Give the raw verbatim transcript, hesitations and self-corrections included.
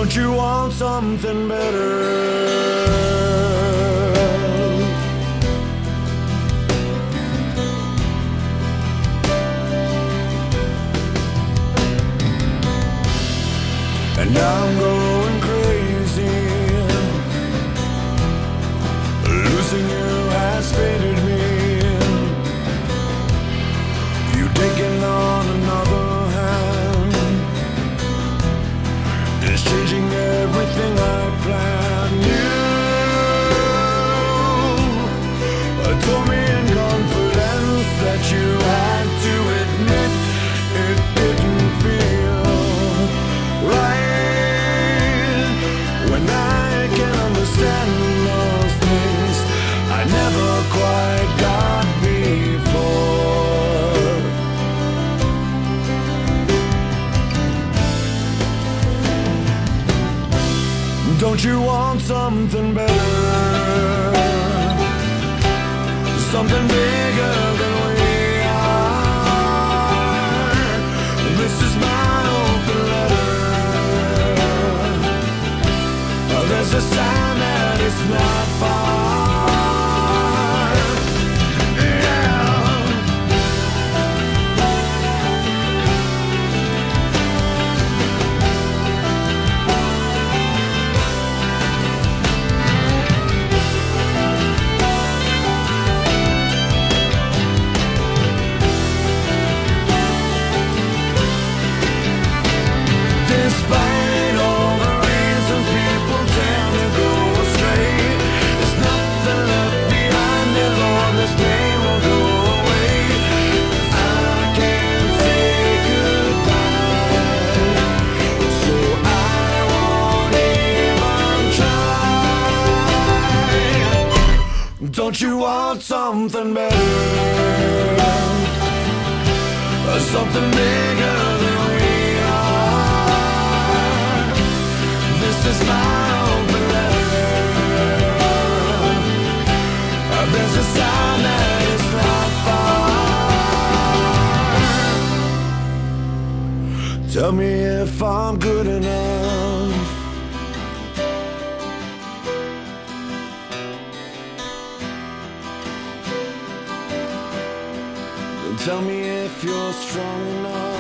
Don't you want something better? And I'm going crazy. Losing you has faded me. You taking on another hand. It's changing everything I planned. You told me in confidence that you had to admit it didn't feel right. When I can understand those things I never quite got before. Don't you want something better? Something bigger than we are. This is my open letter. There's a sign that it's not far. Yeah. Despite all the reasons people tend to go astray, there's nothing left behind if all this pain will go away. I can't say goodbye, so I won't even try. Don't you want something better? Something bigger than we are. This is my open letter. There's a sign that it's not far. Tell me if I'm good enough. Tell me if you're strong enough.